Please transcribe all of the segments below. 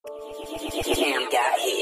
Cam got hit.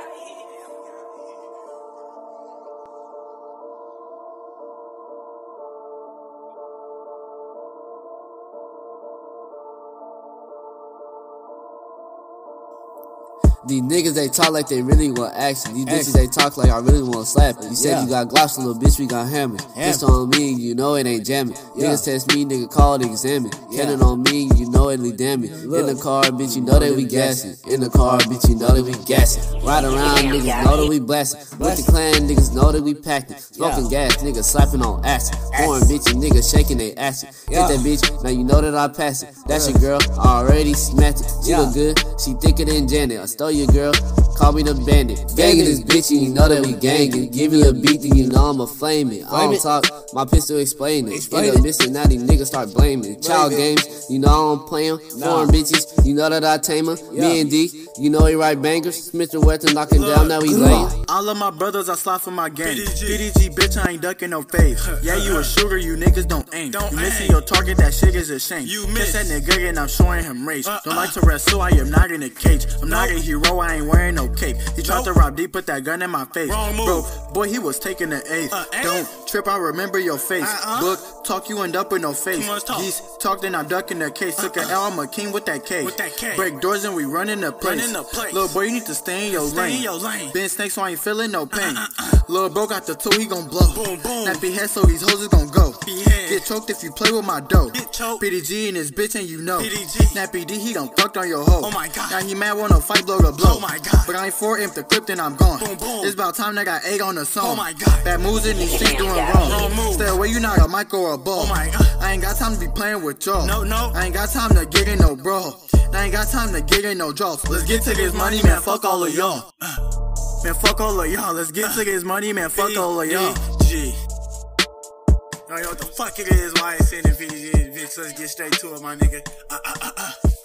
These niggas, they talk like they really want action. These bitches, they talk like I really want to slap it. You said you got glocks, little bitch, we got hammer. Just on me, you know it ain't jamming. Niggas test me, nigga call it examine. Cannon on me, you know it lead damage. In the car, bitch, you know that we gassing. In the car, bitch, you know that we gassing. Ride around, niggas know that we blasting. With the clan, niggas know that we packing. Smoking gas, niggas slapping on acid. Foreign bitches, niggas shaking they acid. Hit that bitch, now you know that I pass it. That's your girl, I already smacked it. She look good, she thicker than Janet. I stole your girl, call me the bandit. Gangin' this bitch and you know that we gangin'. Give me a beat then you know I'ma flame it. I don't talk, my pistol explain it. Get up missing, now these niggas start blaming. Child games, you know I don't play them. Foreign bitches, you know that I tame them. Me and D, you know he write bangers. Smith and Weston knocking down, now we laying. All of my brothers, I slide for my gang. PDG, bitch, I ain't ducking no fade. Yeah, you a shooter, you niggas don't aim. You missing your target, that shit is a shame. You miss that nigga and I'm showing him rage. Don't like to wrestle, I am not in a cage. I'm not a hero, I ain't wearing no cape. He tried to rob D, put that gun in my face. Bro, boy, he was taking an eighth. Don't trip, I remember your face. Book, talk, you end up with no face. Geese talk, then I'm ducking the case. Took an L, I'm a king with that K. Break doors and we run in the place. Little boy, you need to stay in your lane. Been snake, so I ain't feeling no pain. Little bro got the tool, he gon' blow. Nappy head, so these hoes is gon' go. Get choked if you play with my dough. PDG and his bitch, and you know. ft.NappyDee, he done fucked on your hoe. Now he mad, wanna fight, blow to blow. But I ain't for him, the clip, then I'm gone. It's about time they got egg on the song. Bad moves in these streets doing wrong. Stay away, you not a mic or a ball. I ain't got time to be playing with y'all. I ain't got time to get in no bro. I ain't got time to get in no jaws. Let's get to this money, man, fuck all of y'all. Man, fuck all of y'all. Let's get to this money, man, fuck all of y'all. Yo, what the fuck it is, why I ain't sending PDG, bitch, let's get straight to it, my nigga.